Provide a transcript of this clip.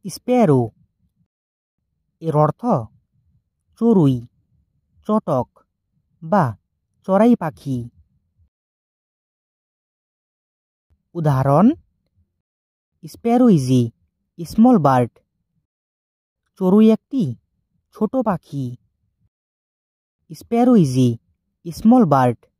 Sparrow এর অর্থ চড়ুই, চটক বা চড়াই পাখি। উদাহরণ: sparrow is a small bird. চড়ুই একটি ছোট পাখি। Sparrow is a small bird.